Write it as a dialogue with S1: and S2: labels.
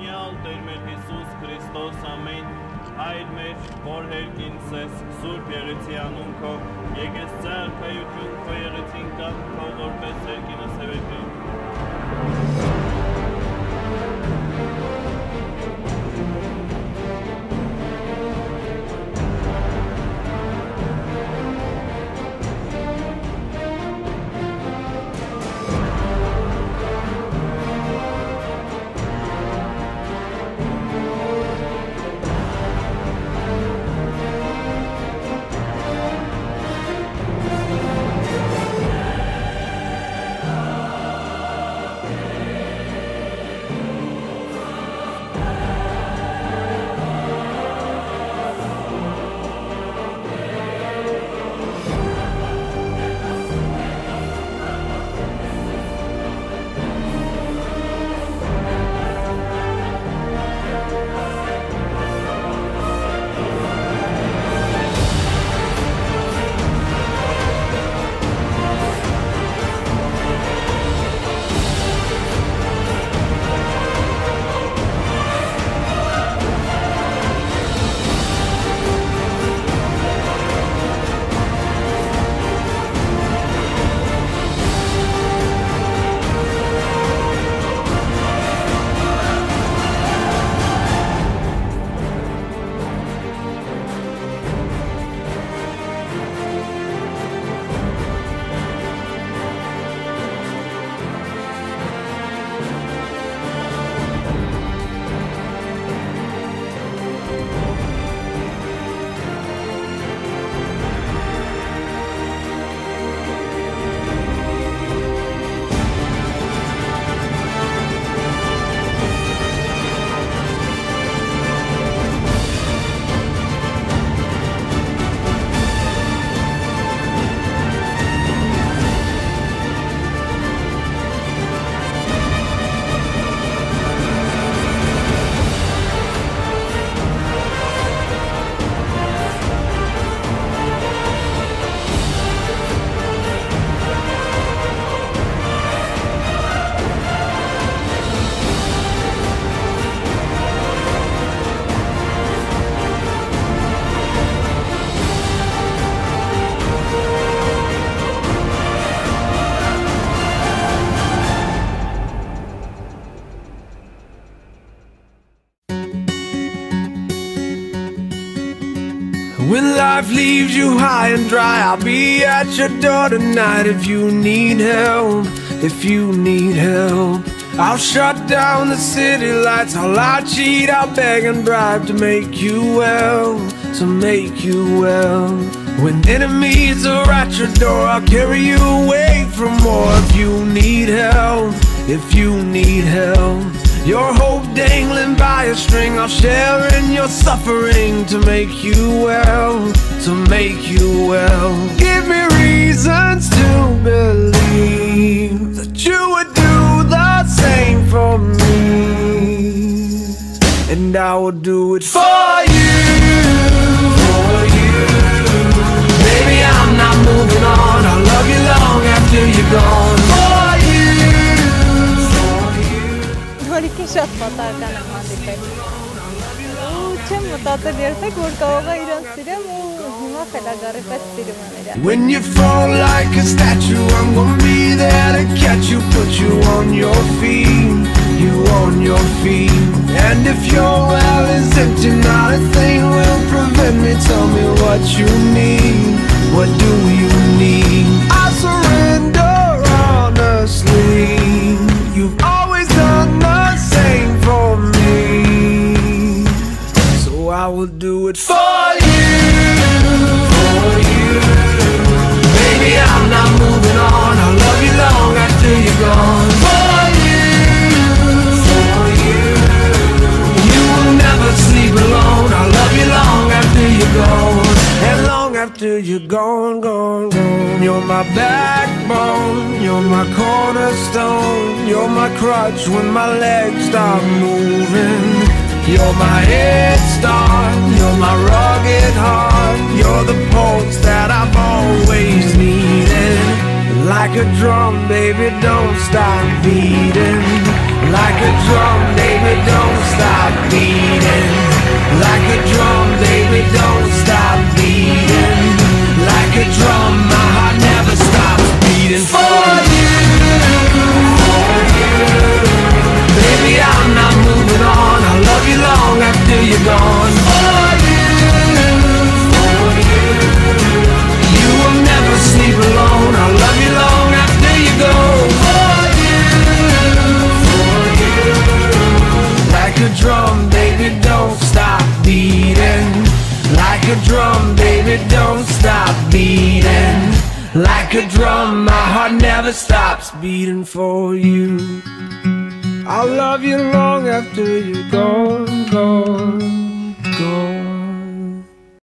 S1: Տոնյալ Տեր մեր Հիսուս Քրիստոս ամեն Հայր մեր, որ հերկինս ես, Սուրբ Եղեցի անուն քո, եկես ծայր քայություն քո եղեցին կամ քո որպես հերկինս հևեկին։
S2: When life leaves you high and dry, I'll be at your door tonight if you need help, if you need help. I'll shut down the city lights, I'll cheat, I'll beg and bribe to make you well, to make you well. When enemies are at your door, I'll carry you away from more if you need help, if you need help. Your hope dangling by a string, I'll share in your suffering to make you well, to make you well. Give me reasons to believe that you would do the same for me, and I will do it for you, for you. Baby, I'm not moving on, I'll love you long after you're gone. For you.
S3: Հորիքին շատ պատահական եմ հանդիպել ու չեմ մտածել երբեք, որ կարող է իրան սիրեմ ու հիմա խելագարի պես սիրում եմ իրան.
S2: When you fall like a statue, I'm gonna be there to catch you, put you on your feet, you on your feet. And if your well is empty, not a thing will prevent me. Tell me what you need, what do you need? I surrender honestly. You've always done the same for me, so I will do it for you, for you. Baby, I'm not moving on, I'll love you long after you're gone. For you, for you. You will never sleep alone, I'll love you long after you're gone, and long after you're gone, gone, gone. You're my backbone, you're my cornerstone, you're my crutch when my legs stop moving. You're my head start, you're my rugged heart, you're the pulse that I've always needed. Like a drum, baby, don't stop beating. Like a drum, baby, don't stop beating. Like a drum, baby, don't stop beating. Like a drum, my heart never stops beating for you. Baby, I'm not moving on. I'll love you long after you're gone. For you. You will never sleep alone. I'll love you long after you go. For you. Like a drum, baby, don't stop beating. Like a drum, baby, don't stop beating. Like a drum, my heart never stops beating for you. I'll love you long after you're gone, gone, gone.